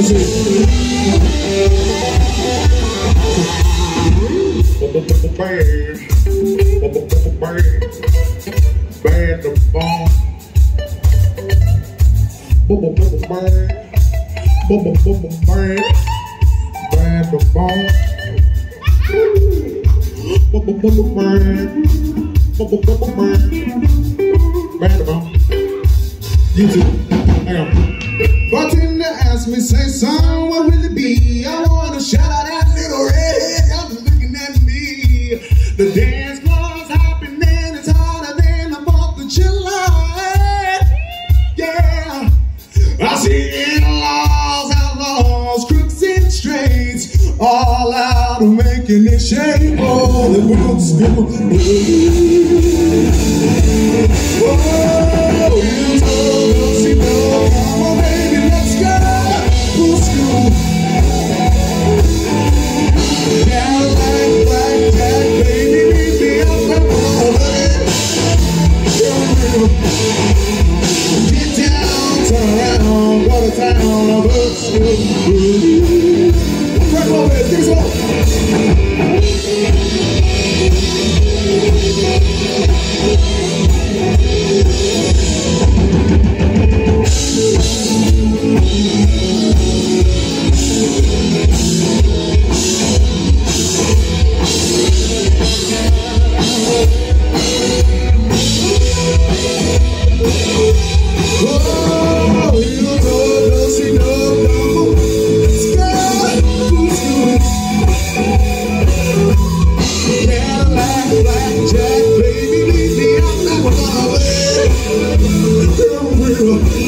Bad the bomb. Bad the bomb. You too. Hang on. Bartender asked me, say, son, what will it be? I wanna shout out that little redhead. I'm looking at me. The dance floor's hopping and it's harder than the 4th of July. Yeah. I see in-laws, outlaws, crooks and straights, all out of making it shake. Oh, the boots go. Oh, you told us, you know, come on, baby, let's go. Who's cool? Cadillac, blackjack, baby, meet me up the road. Get down, turn around, go to town, I'm right over there, give us one. Blackjack, baby, leave me out that way.